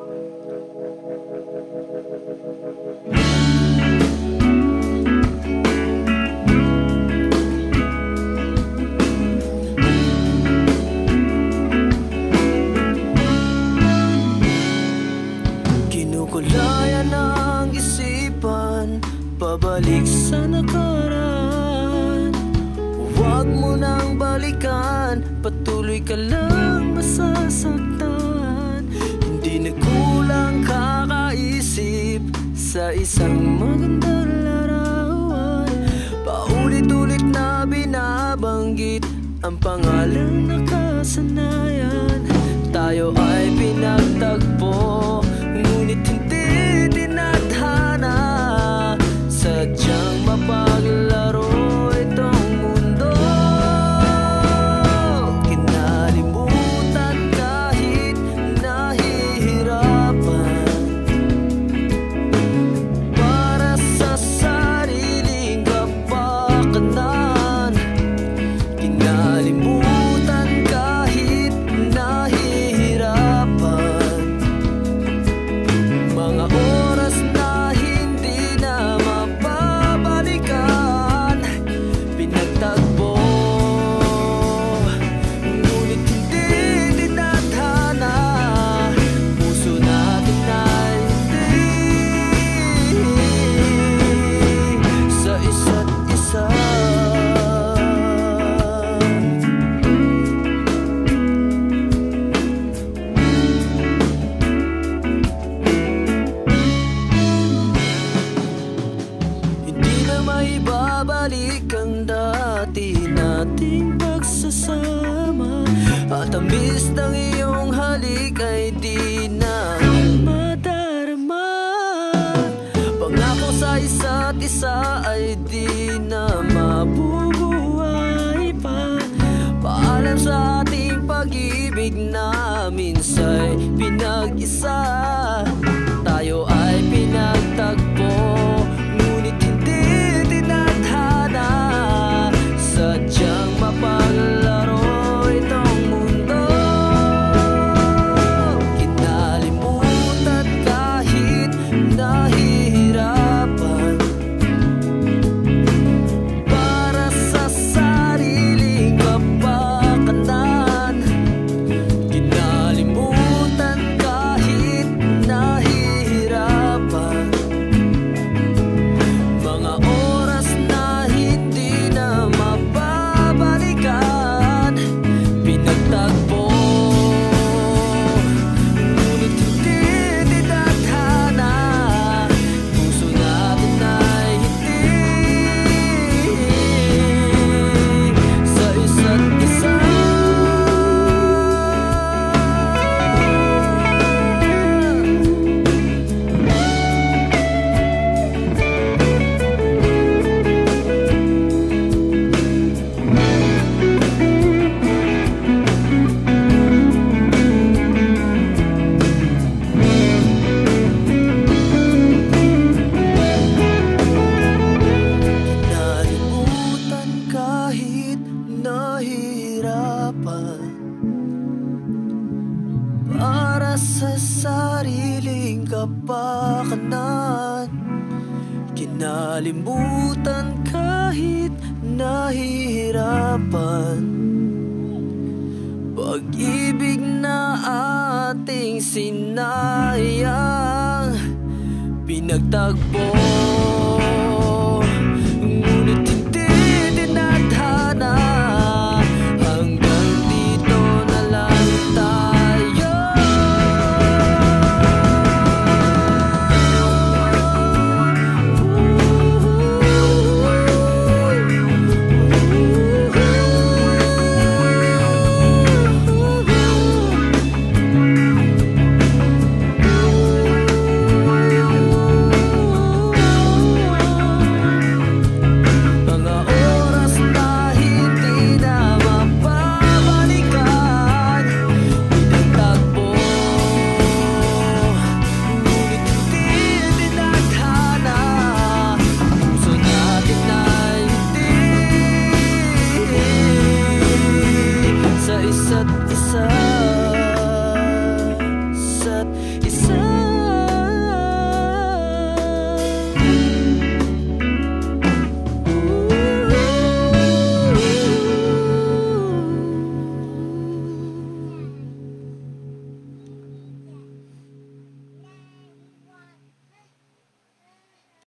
Kinukulayan ang isipan, pabalik sa nakaraan. Huwag mo nang balikan, patuloy ka lang masasaktan. Hindi nagkulang kakaisip sa isang magandang larawan. Paulit-ulit na binabanggit ang pangalan na kasanayan. Tayo ay pinagtagpo, ngunit hindi tinadhana. Sadyang mapaglaro itong mundo. Kinalimutan kahit nahihirapan, para sa sariling kapakanan. Kinalimutan kahit nahihirapan, mga oras na hindi na mapabalikan. Pinagtagpo, ngunit hindi tinadhana. Puso natin ay hindi sa isa't isa. Maibabalik ang dati nating pagsasama, at ang tamis ng iyong halik ay di na madarama. Pangako sa isa't isa ay di na mabubuhay pa. Paalam sa ating pag-ibig na minsa'y pinag-isa. Tayo ay pinagtagpo, ngunit hindi tinadhana. Sadyang mapaglaro itong mundo. Kinalimutan kahit nahihirapan, para sa sariling kapakanan. Kinalimutan kahit nahihirapan, mga oras na hindi na mapabalikan. Pinagtagpo, ngunit hindi tinadhana. Puso natin ay hindi sa isa't isa. Kinalimutan kahit nahihirapan, para sa sariling kapakanan. Kinalimutan kahit nahihirapan, pag-ibig na ating sinayang. Pinagtagpo, ngunit hindi tinadhana. Hanggang dito na lang tayo. Mga oras na hindi na mapabalikan. Pinagtagpo, ngunit hindi tinadhana. Puso natin ay hindi sa isa't isa.